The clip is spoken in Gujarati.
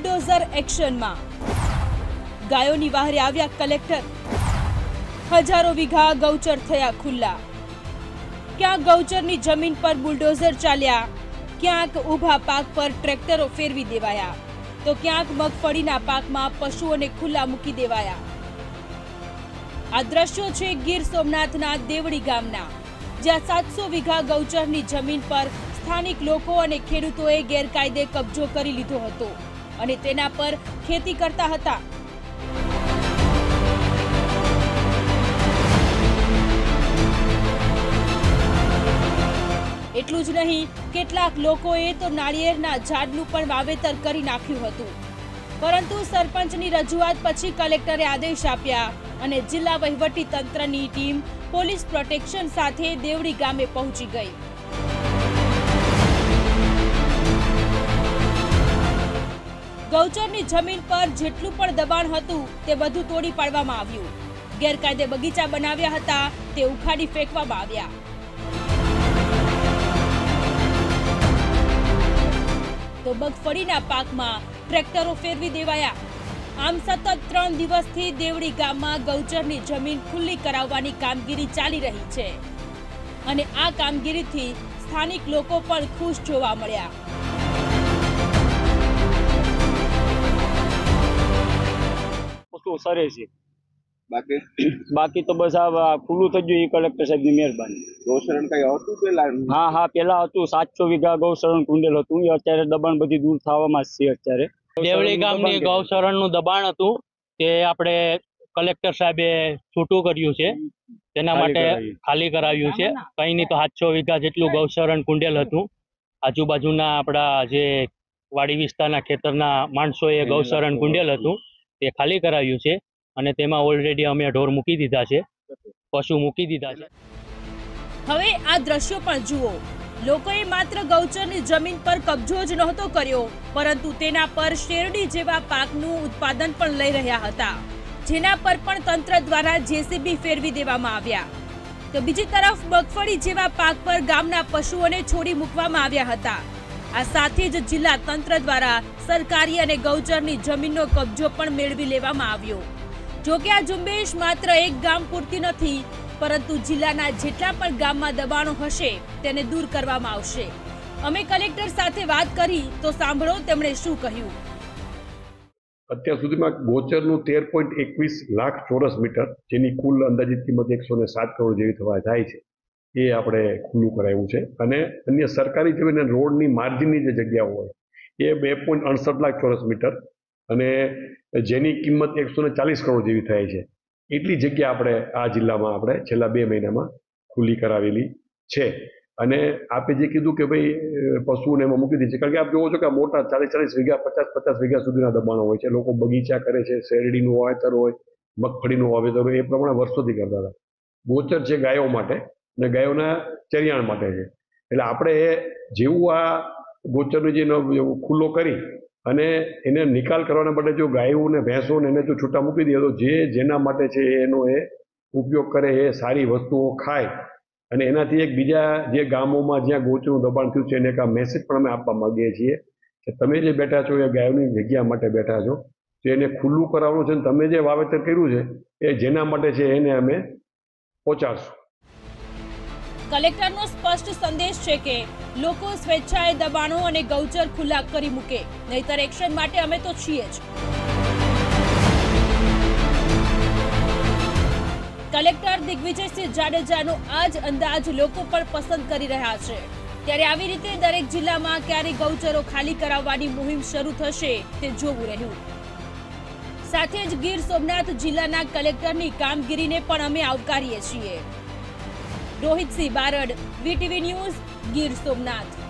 બુલડોઝર એક્શનમાં ગાયોની વહારે આવ્યા કલેક્ટર। હજારો વીઘા ગૌચર થયા ખુલ્લા। ક્યાંક ગૌચરની જમીન પર બુલડોઝર ચાલ્યા, ક્યાંક ઊભા પાક પર ટ્રેક્ટરો ફેરવી દેવાયા, તો ક્યાંક મગફળીના પાકમાં પશુઓને ખુલ્લા મૂકી દેવાયા। આ દ્રશ્યો છે ગીર સોમનાથના દેવડી ગામના, જ્યાં 700 વીઘા ગૌચરની જમીન પર સ્થાનિક લોકો અને ખેડૂતોએ ગેરકાયદે કબજો કરી લીધો હતો અને તેના પર ખેતી કરતા હતા। એટલું જ નહીં, કેટલાક લોકોએ તો નાળિયેરના ઝાડનું પણ વાવેતર કરી નાખ્યું હતું, પરંતુ સરપંચની રજૂઆત પછી કલેક્ટરે આદેશ આપ્યા અને જિલ્લા વહીવટી તંત્રની ટીમ પોલીસ પ્રોટેક્શન સાથે દેવડી ગામે પહોંચી ગઈ। ગૌચરની જમીન પર જેટલું પણ દબાણ હતું તે બધું તોડી પાડવામાં આવ્યું। ગેરકાયદે બગીચા બનાવ્યા હતા તે ઉખાડી ફેંકવામાં આવ્યા। તો મગફળીના પાકમાં ટ્રેક્ટરો ફેરવી દેવાયા। આમ સતત 3 દિવસથી દેવડી ગામમાં ગૌચરની જમીન ખુલ્લી કરાવવાની કામગીરી ચાલી રહી છે અને આ કામગીરીથી સ્થાનિક લોકો પણ ખુશ જોવા મળ્યા। સરે છે બાકી તો બસ આ ખુલ્લું થઈ ગયું, એ કલેક્ટર સાહેબની મહેરબાની। ગૌશરણ કઈ હતું પેલા? હા, પેલા હતું 700 વીઘા ગૌશરણ કુંડેલ હતું, એ અત્યારે દબાણ બધી દૂર થવામાં જ છે। અત્યારે દેવળી ગામની ગૌશરણનું દબાણ હતું તે આપણે કલેક્ટર સાહેબે છૂટું કર્યું છે, તેના માટે ખાલી કરાવ્યું છે। કઈ નહીં તો 700 વીઘા જેટલું ગૌશરણ કુંડેલ હતું। આજુબાજુના આપણા જે વાડી વિસ્તારના ખેતરના માણસોએ ગૌશરણ કુંડેલ હતું તે ખાલી કરાવ્યું છે અને તેમાં ઓલરેડી અમે ઢોર મૂકી દીધા છે, પશુ મૂકી દીધા છે। હવે આ દ્રશ્યો પણ જુઓ। લોકોએ માત્ર ગૌચરની જમીન પર કબજો જ નહોતો કર્યો, પરંતુ તેના પર શેરડી જેવા પાકનું ઉત્પાદન પણ લઈ રહ્યા હતા, જેના પર પણ તંત્ર દ્વારા જેસીબી ફેરવી દેવામાં આવ્યા। તો બીજી તરફ મગફળી જેવા પાક પર ગામના પશુઓને છોડી મૂકવામાં આવ્યા હતા। આ સાથે જ જિલ્લા તંત્ર દ્વારા સરકારી અને ગૌચરની જમીનનો કબજો પણ મેળવી લેવામાં આવ્યો। જોકે આ ઝુંબેશ માત્ર એક ગામ પૂરતી નથી, પરંતુ જિલ્લાના જેટલા પણ ગામમાં દબાણો હશે તેને દૂર કરવામાં આવશે। અમે કલેક્ટર સાથે વાત કરી તો સાંભળો તેમણે શું કહ્યું। અત્યાર સુધીમાં ગોચરનું 13.21 લાખ ચોરસ મીટર, જેની કુલ અંદાજિત કિંમત 107 કરોડ જેવી થવા જાય છે, એ આપણે ખુલ્લું કરાવ્યું છે। અને અન્ય સરકારી જમીન અને રોડની માર્જિનની જે જગ્યાઓ હોય એ 2.68 લાખ ચોરસ મીટર અને જેની કિંમત 140 કરોડ જેવી થાય છે, એટલી જગ્યા આપણે આ જિલ્લામાં આપણે છેલ્લા 2 મહિનામાં ખુલ્લી કરાવેલી છે। અને આપે જે કીધું કે ભાઈ પશુઓને એમાં મૂકી દીધી છે, કારણ કે આપ જોવો છો કે મોટા 40-40 વીઘા 50-50 વીઘા સુધીના દબાણો હોય છે। લોકો બગીચા કરે છે, શેરડીનું વાવેતર હોય, મગફળીનું વાવેતર હોય, એ પ્રમાણે વર્ષોથી કરતા હતા। ગોચર છે ગાયો માટે અને ગાયોના ચરિયાણ માટે છે, એટલે આપણે જેવું આ ગોચરનો જે ખુલ્લો કરી અને એને નિકાલ કરવાના માટે જો ગાયો અને ભેંસો એને જો છૂટા મૂકી દે તો જે જેના માટે છે એનો એ ઉપયોગ કરે, એ સારી વસ્તુઓ ખાય અને એનાથી એક બીજા જે ગામોમાં જ્યાં ગોચરનું દબાણ થયું છે એને એક આ મેસેજ પણ અમે આપવા માંગીએ છીએ કે તમે જે બેઠા છો એ ગાયોની જગ્યા માટે બેઠા છો, તો એને ખુલ્લું કરાવવાનું છે અને તમે જે વાવેતર કર્યું છે એ જેના માટે છે એને અમે પહોંચાડશું। કલેક્ટરનો સ્પષ્ટ સંદેશ છે કે લોકો સ્વેચ્છાએ દબાણો અને ગૌચર ખુલ્લા કરી મૂકે, નહીતર એક્શન માટે અમે તો છીએ જ। કલેક્ટર દિગ્વિજયસિંહ જાડેજાનો આ જ અંદાજ લોકો પણ પસંદ કરી રહ્યા છે। ત્યારે આવી રીતે દરેક જિલ્લામાં ક્યારે ગૌચરો ખાલી કરાવવાની મુહિમ શરૂ થશે તે જોવું રહ્યું। સાથે જ ગીર સોમનાથ જિલ્લાના કલેક્ટરની કામગીરીને પણ અમે આવકારીએ છીએ। Rohitsinh Barad, VTV news, Gir Somnath.